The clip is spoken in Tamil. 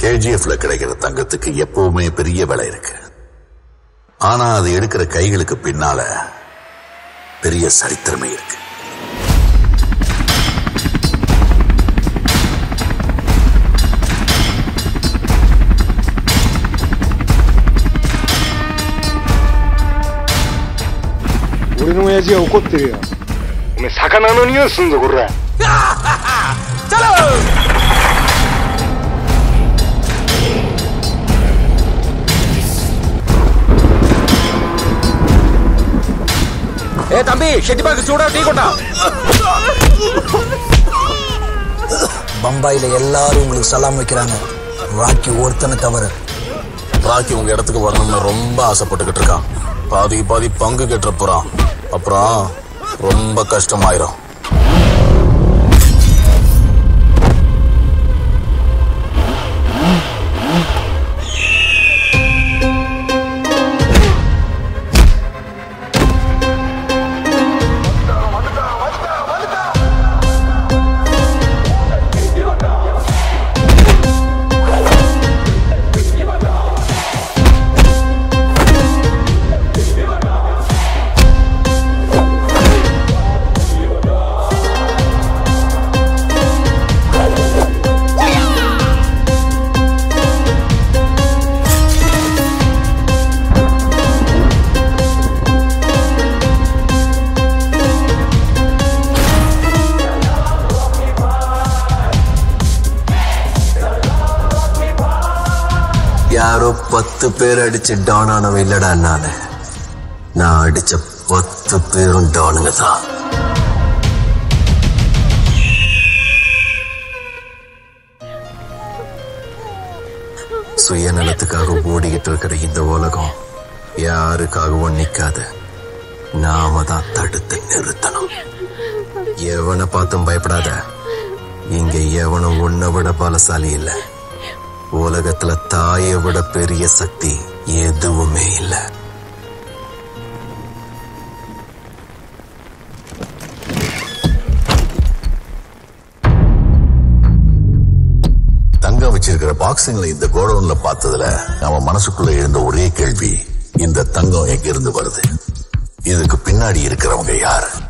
கேஜிஎஃப்ல கிடைக்கிற தங்கத்துக்கு எப்பவுமே பெரிய விலை இருக்கு. ஆனா அது எடுக்கிற கைகளுக்கு பின்னால பெரிய சரித்திரமே இருக்கு. 俺の親父は怒ってるよ。おめえ魚の匂いすんぞこら。チャロதம்பி ஷெட்டிபாக்கு சூடா டீ கொண்டா. பம்பாயில எல்லாரும் உங்களுக்கு சலாம் வைக்கிறாங்க. ராக்கி ஒருத்தனை தவிர. ராக்கி உங்க இடத்துக்கு வரணும்னு ரொம்ப ஆசைப்பட்டுக்கிட்டு இருக்கான். பாதி பாதி பங்கு கெட்டுற போறான். அப்புறம் ரொம்ப கஷ்டமாயிரும். யாரோ 10 பேர் அடிச்சு டான் ஆனவன் இல்லடா நானு. நான் அடிச்ச 10 பேரும் டானுங்க தான். சுயநலத்துக்காக ஓடிக்கிட்டு இருக்கிற இந்த உலகம் யாருக்காகவும் நிக்காது. நாம தான் தடுத்து நிறுத்தணும். எவனை பார்த்தும் பயப்படாத. இங்க எவனும் உன்னை விட பலசாலி இல்ல. உலகத்துல தாயை விட பெரிய சக்தி எதுவுமே இல்ல. தங்கம் வச்சிருக்கிற பாக்ஸிங்ல இந்த கோடவுன்ல பார்த்ததுல அவன் மனசுக்குள்ள எழுந்த ஒரே கேள்வி, இந்த தங்கம் எங்க இருந்து வருது? இதுக்கு பின்னாடி இருக்கிறவங்க யாரு?